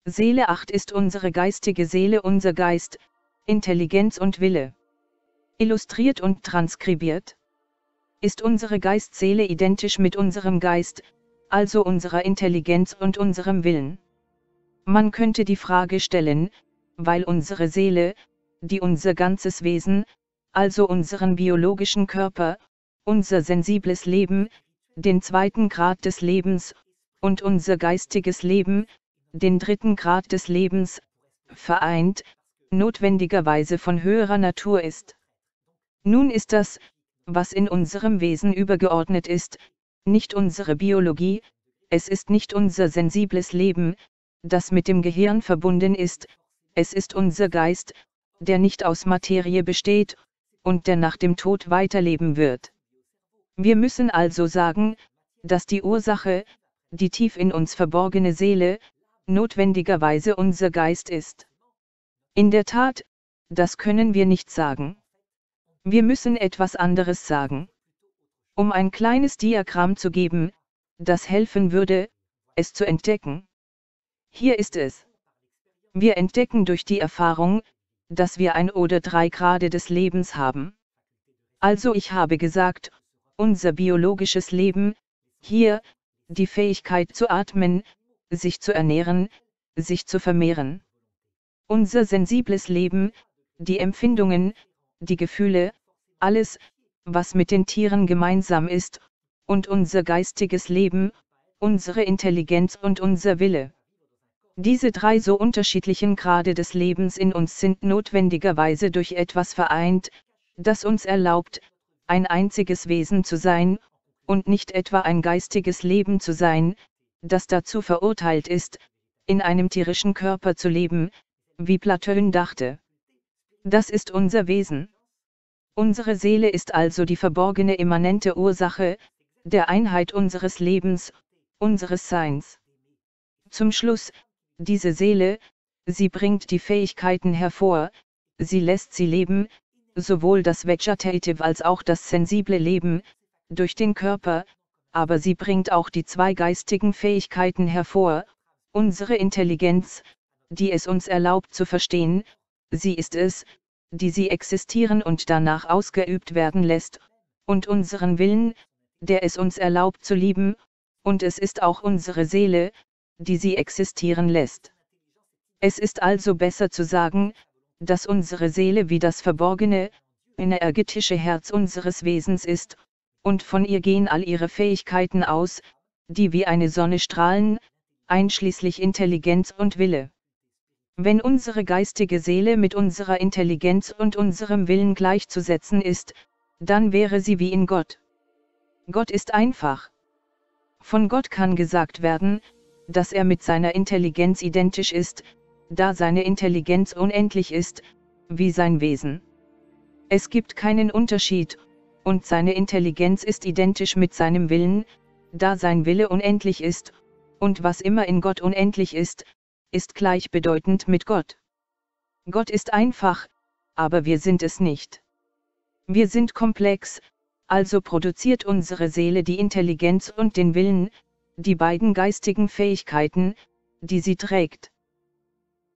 Seele 8 ist unsere geistige Seele, unser Geist, Intelligenz und Wille. Illustriert und transkribiert. Ist unsere Geist-Seele identisch mit unserem Geist, also unserer Intelligenz und unserem Willen? Man könnte die Frage stellen, weil unsere Seele, die unser ganzes Wesen, also unseren biologischen Körper, unser sensibles Leben, den 2. Grad des Lebens, und unser geistiges Leben, den 3. Grad des Lebens, vereint, notwendigerweise von höherer Natur ist. Nun ist das, was in unserem Wesen übergeordnet ist, nicht unsere Biologie, es ist nicht unser sensibles Leben, das mit dem Gehirn verbunden ist, es ist unser Geist, der nicht aus Materie besteht, und der nach dem Tod weiterleben wird. Wir müssen also sagen, dass die Ursache, die tief in uns verborgene Seele, notwendigerweise unser Geist ist. In der Tat, das können wir nicht sagen. Wir müssen etwas anderes sagen. Um ein kleines Diagramm zu geben, das helfen würde, es zu entdecken. Hier ist es. Wir entdecken durch die Erfahrung, dass wir 1 oder 3 Grade des Lebens haben. Also ich habe gesagt, unser biologisches Leben, hier, die Fähigkeit zu atmen, sich zu ernähren, sich zu vermehren. Unser sensibles Leben, die Empfindungen, die Gefühle, alles, was mit den Tieren gemeinsam ist, und unser geistiges Leben, unsere Intelligenz und unser Wille. Diese 3 so unterschiedlichen Grade des Lebens in uns sind notwendigerweise durch etwas vereint, das uns erlaubt, ein einziges Wesen zu sein, und nicht etwa ein geistiges Leben zu sein, das dazu verurteilt ist, in einem tierischen Körper zu leben, wie Platon dachte. Das ist unser Wesen. Unsere Seele ist also die verborgene immanente Ursache, der Einheit unseres Lebens, unseres Seins. Zum Schluss, diese Seele, sie bringt die Fähigkeiten hervor, sie lässt sie leben, sowohl das Vegetative als auch das sensible Leben, durch den Körper, aber sie bringt auch die 2 geistigen Fähigkeiten hervor, unsere Intelligenz, die es uns erlaubt zu verstehen, sie ist es, die sie existieren und danach ausgeübt werden lässt, und unseren Willen, der es uns erlaubt zu lieben, und es ist auch unsere Seele, die sie existieren lässt. Es ist also besser zu sagen, dass unsere Seele wie das verborgene, energetische Herz unseres Wesens ist, und von ihr gehen all ihre Fähigkeiten aus, die wie eine Sonne strahlen, einschließlich Intelligenz und Wille. Wenn unsere geistige Seele mit unserer Intelligenz und unserem Willen gleichzusetzen ist, dann wäre sie wie in Gott. Gott ist einfach. Von Gott kann gesagt werden, dass er mit seiner Intelligenz identisch ist, da seine Intelligenz unendlich ist, wie sein Wesen. Es gibt keinen Unterschied, und seine Intelligenz ist identisch mit seinem Willen, da sein Wille unendlich ist, und was immer in Gott unendlich ist gleichbedeutend mit Gott. Gott ist einfach, aber wir sind es nicht. Wir sind komplex, also produziert unsere Seele die Intelligenz und den Willen, die beiden geistigen Fähigkeiten, die sie trägt.